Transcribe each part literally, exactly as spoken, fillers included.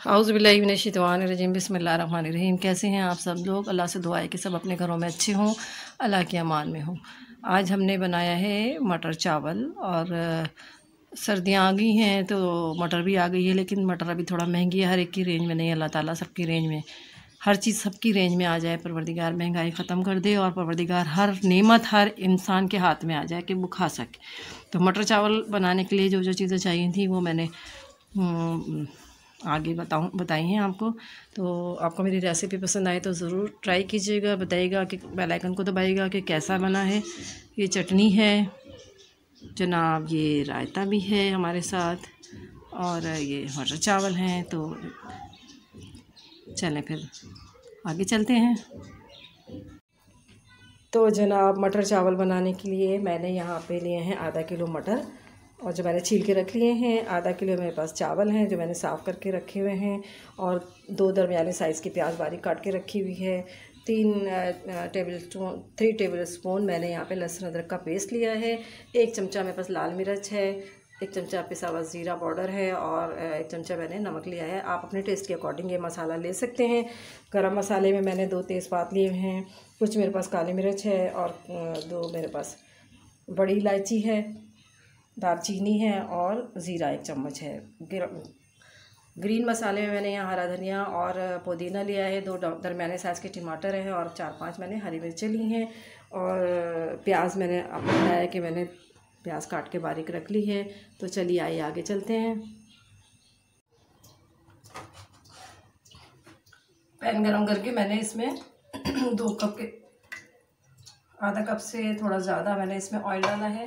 औज़ुबिल्लाहि मिनश्शैतानिर्रजीम बिस्मिल्लाहिर्रहमानिर्रहीम। कैसे हैं आप सब लोग? अल्लाह से दुआ है कि सब अपने घरों में अच्छे हों, अल्लाह की अमान में हों। आज हमने बनाया है मटर चावल और सर्दियाँ आ गई हैं तो मटर भी आ गई है, लेकिन मटर अभी थोड़ा महंगी है, हर एक की रेंज में नहीं। अल्लाह ताला सबकी रेंज में, हर चीज़ सबकी रेंज में आ जाए, परवरदिगार महंगाई ख़त्म कर दे और परवरदिगार हर नेमत हर इंसान के हाथ में आ जाए कि वो खा सके। तो मटर चावल बनाने के लिए जो जो चीज़ें चाहिए थी वो मैंने आगे बताऊँ बताई हैं आपको। तो आपको मेरी रेसिपी पसंद आए तो ज़रूर ट्राई कीजिएगा, बताइएगा कि बेल आइकन को दबाइएगा कि कैसा बना है। ये चटनी है जनाब, ये रायता भी है हमारे साथ और ये मटर चावल हैं। तो चलें फिर आगे चलते हैं। तो जनाब, मटर चावल बनाने के लिए मैंने यहाँ पे लिए हैं आधा किलो मटर और जो मैंने छील के रख लिए हैं। आधा किलो मेरे पास चावल हैं जो मैंने साफ़ करके रखे हुए हैं और दो दरमियाने साइज़ की प्याज बारीक काट के रखी हुई है। तीन table spoon three table spoon मैंने यहाँ पे लहसुन अदरक का पेस्ट लिया है। एक चमचा मेरे पास लाल मिर्च है, एक चमचा पिसा हुआ ज़ीरा पाउडर है और एक चमचा मैंने नमक लिया है। आप अपने टेस्ट के अकॉर्डिंग ये मसाला ले सकते हैं। गरम मसाले में मैंने दो तेज़पात लिए हैं, कुछ मेरे पास काली मिर्च है और दो मेरे पास बड़ी इलायची है, दालचीनी है और ज़ीरा एक चम्मच है। ग्रीन मसाले में मैंने यहाँ हरा धनिया और पुदीना लिया है, दो दरमियाने साइज़ के टमाटर हैं और चार पांच मैंने हरी मिर्चें ली हैं और प्याज मैंने आपको बताया कि मैंने प्याज काट के बारीक रख ली है। तो चलिए आइए आगे चलते हैं। पैन गरम करके मैंने इसमें दो कप के आधा कप से थोड़ा ज़्यादा मैंने इसमें ऑयल डाला है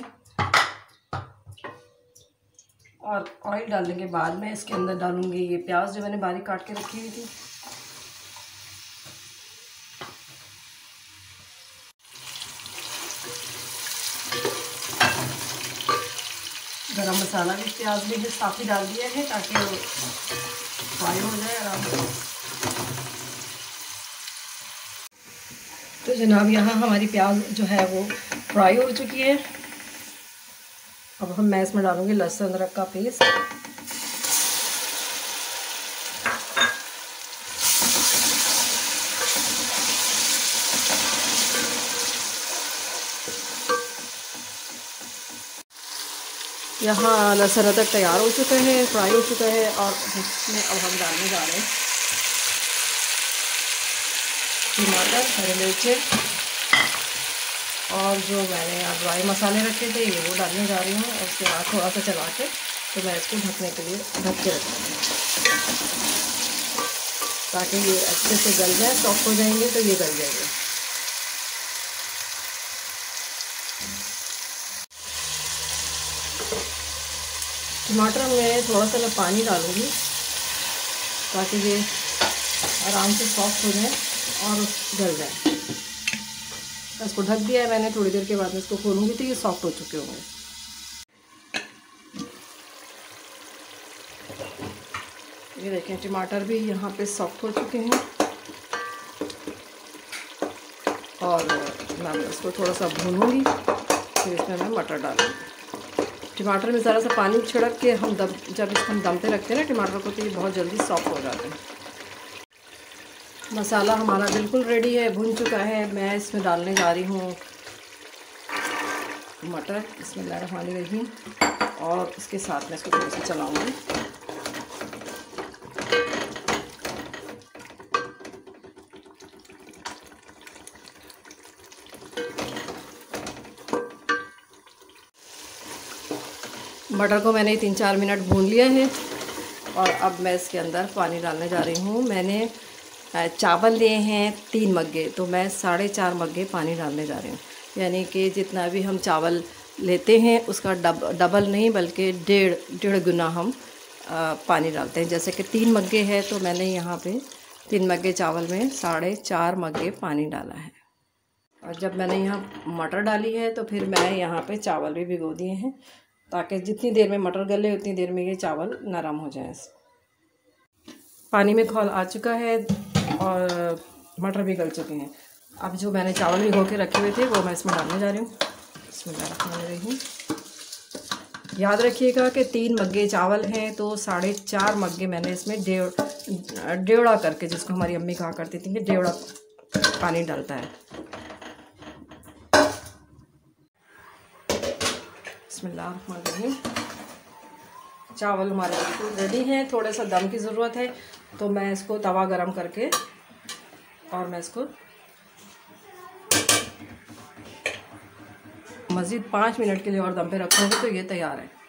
और ऑयल डालने के बाद मैं इसके अंदर डालूंगी ये प्याज जो मैंने बारीक काट के रखी हुई थी। गरम मसाला भी प्याज में भी साथ ही डाल दिया है ताकि वो फ्राई हो जाए आराम से। तो जनाब, यहाँ हमारी प्याज जो है वो फ्राई हो चुकी है। अब हम मैं इसमें डालूंगी लहसुन अदरक का पेस्ट। यहाँ लहसुन अदरक तैयार हो चुका है, फ्राई हो चुका है और इसमें अब हम डालने जा रहे हैं टमाटर, हरी मिर्चें और जो मैंने यहाँ ड्राई मसाले रखे थे ये वो डालने जा रही हूँ। और उसके बाद थोड़ा सा चला के तो मैं इसको ढकने के लिए ढक के रखूँगी ताकि ये अच्छे से गल जाए, सॉफ्ट हो जाएंगे तो ये गल जाएंगे। टमाटर में थोड़ा सा मैं पानी डालूँगी ताकि ये आराम से सॉफ्ट हो जाए और गल जाए। इसको ढक दिया है मैंने, थोड़ी देर के बाद में इसको खोलूँगी तो ये सॉफ्ट हो चुके होंगे। ये देखें टमाटर भी यहाँ पे सॉफ्ट हो चुके हैं और मैं इसको थोड़ा सा भूनूँगी, फिर इसमें मैं मटर डालूँगी। टमाटर में ज़रा सा पानी छिड़क के हम दम जब इसको हम दम पे रखते हैं ना टमाटर को, तो ये बहुत जल्दी सॉफ्ट हो जाते हैं। मसाला हमारा बिल्कुल रेडी है, भुन चुका है। मैं इसमें डालने जा रही हूँ मटर, बिस्मिल्लाहिर्रहमानिर्रहीम, और इसके साथ मैं इसको थोड़ा सा चलाऊँगी। मटर को मैंने तीन चार मिनट भून लिया है और अब मैं इसके अंदर पानी डालने जा रही हूँ। मैंने चावल लिए हैं तीन मग्गे, तो मैं साढ़े चार मग्गे पानी डालने जा रही हूँ। यानी कि जितना भी हम चावल लेते हैं उसका डब डबल नहीं बल्कि डेढ़ डेढ़ गुना हम आ, पानी डालते हैं। जैसे कि तीन मग्गे है तो मैंने यहाँ पे तीन मग्गे चावल में साढ़े चार मग्गे पानी डाला है। और जब मैंने यहाँ मटर डाली है तो फिर मैं यहाँ पे चावल भी भिगो दिए हैं ताकि जितनी देर में मटर गले उतनी देर में ये चावल नरम हो जाए। पानी में खौल आ चुका है और मटर भी गल चुके हैं। अब जो मैंने चावल भिगो के रखे हुए थे वो मैं इसमें डालने जा रही हूँ। बिस्मिल्लाहिर्रहमानिर्रहीम। याद रखिएगा कि तीन मग्गे चावल हैं तो साढ़े चार मग्गे मैंने इसमें डेढ़ डेढ़ा करके, जिसको हमारी अम्मी कहा करती थी कि डेढ़ा पानी डालता है। बिस्मिल्लाहिर्रहमानिर्रहीम। चावल हमारे बिल्कुल रेडी हैं। थोड़ा सा दम की ज़रूरत है तो मैं इसको तवा गरम करके और मैं इसको मज़ीद पाँच मिनट के लिए और दम पे रखूँगी तो ये तैयार है।